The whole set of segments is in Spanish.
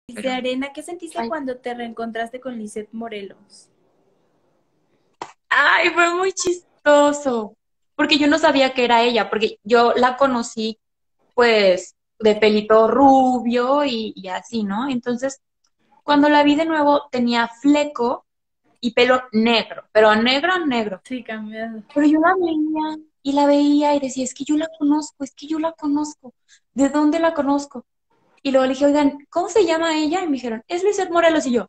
De Arena, ¿qué sentiste Ay, cuando te reencontraste con Lisette Morelos? ay, fue muy chistoso, porque yo no sabía que era ella, porque yo la conocí pues de pelito rubio y así, ¿no? Entonces, cuando la vi de nuevo tenía fleco y pelo negro, pero negro, negro. Sí, cambiado. Pero yo la veía y decía, es que yo la conozco, es que yo la conozco. ¿De dónde la conozco? Y luego le dije, oigan, ¿cómo se llama ella? Y me dijeron, es Lizeth Morelos. Y yo,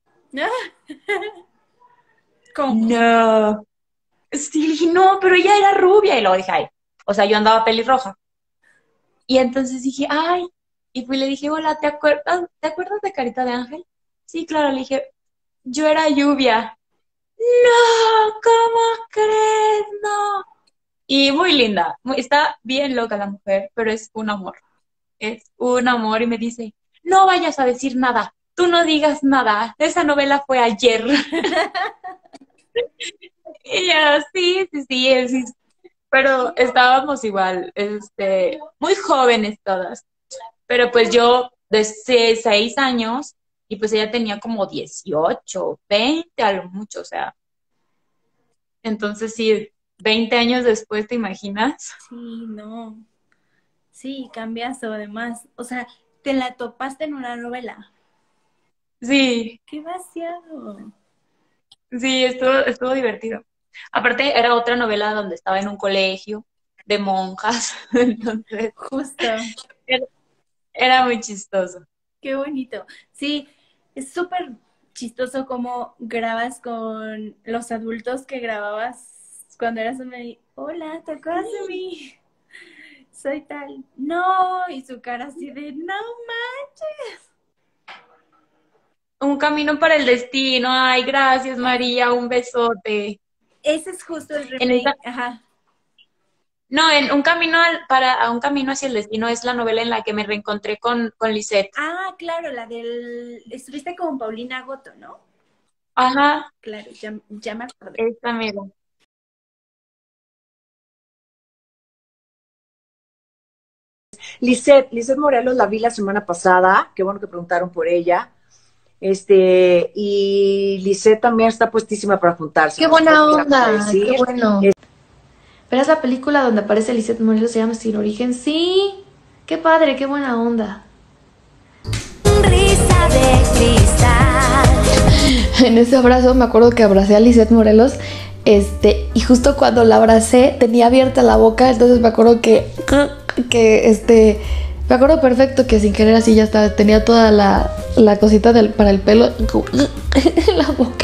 ¿Cómo? no. Sí, dije, no, pero ella era rubia. Y luego dije, ay, o sea, yo andaba pelirroja. Y entonces dije, ay, y fui y le dije, hola, ¿te acuerdas de Carita de Ángel? Sí, claro, le dije, yo era Lluvia. No, ¿cómo crees? No. Y muy linda, está bien loca la mujer, pero es un amor y me dice, no vayas a decir nada, tú no digas nada, esa novela fue ayer. Y yo, sí, sí, sí, sí, pero estábamos igual, muy jóvenes todas, pero pues yo de 6 años y pues ella tenía como 18 20 a lo mucho, o sea, entonces sí, 20 años después, ¿te imaginas? Sí, no. Sí, cambiazo además. O sea, te la topaste en una novela. Sí, ¡Qué vaciado! sí, estuvo divertido. Aparte, era otra novela donde estaba en un colegio de monjas, entonces Justo. era, era muy chistoso. Qué bonito. Sí, es súper chistoso cómo grabas con los adultos que grababas cuando eras una... Hola, ¿te acuerdas de mí? Soy tal. No, y su cara así de, no manches. Un camino para el destino. Ay, gracias, María, un besote. Ese es justo el En esa, remake. Ajá. no, en un camino a un camino hacia el destino es la novela en la que me reencontré con Lisette. Ah, claro, la del... Estuviste con Paulina Goto, ¿no? Ajá, Claro, ya me acordé. esta amiga. Lisette Morelos la vi la semana pasada, qué bueno que preguntaron por ella. Y Lisette también está puestísima para juntarse. Qué No sé buena qué vamos a onda, qué decir. bueno. ¿Verás la película donde aparece Lisette Morelos, se llama Sin Origen? Sí, qué padre, qué buena onda. Risa de cristal. En ese abrazo me acuerdo que abracé a Lisette Morelos, y justo cuando la abracé tenía abierta la boca, entonces me acuerdo me acuerdo perfecto que sin querer así ya estaba, tenía toda la cosita para el pelo en la boca.